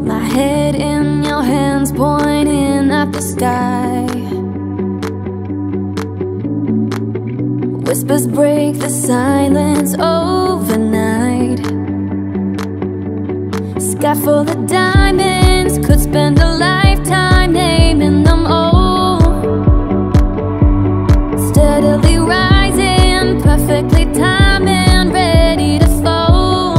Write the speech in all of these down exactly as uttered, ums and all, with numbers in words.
My head in your hands pointing at the sky. Whispers break the silence overnight. Sky full of diamonds, could spend a lifetime naming them all. Steadily rising, perfectly timed and ready to fall.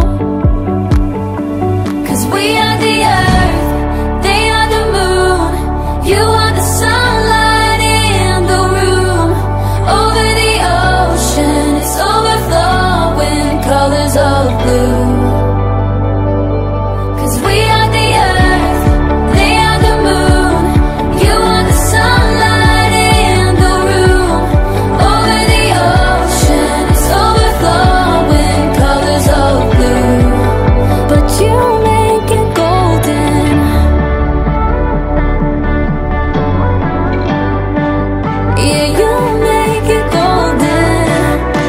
Cause we are the earth, they are the moon. You are the sunlight in the room. Over the ocean, it's overflowing colors of blue. Cause we are the earth, they are the moon. You are the sunlight in the room. Over the ocean, it's overflowing colors of blue. But you make it golden. Yeah, you make it golden.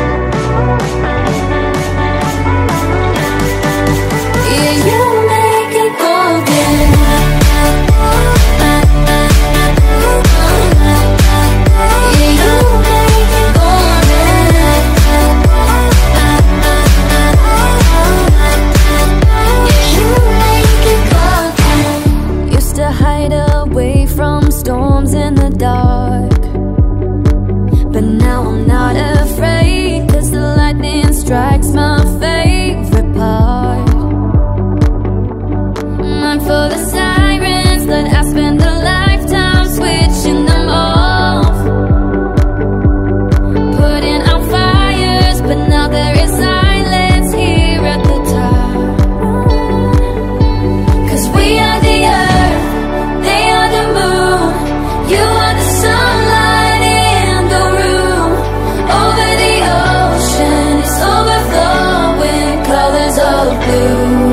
Yeah, you make it golden. Yeah, you make it golden. You make it golden. Used to hide away from storms in the dark, but now I'm not afraid, cause the lightning strikes my favorite part. Mindful of sirens that I spend a lifetime switching them off. Putting out fires, but now there is silence here at the top. Cause we are the earth, they are the moon. You are the sunlight in the room. Over the ocean, it's overflowing colors of blue.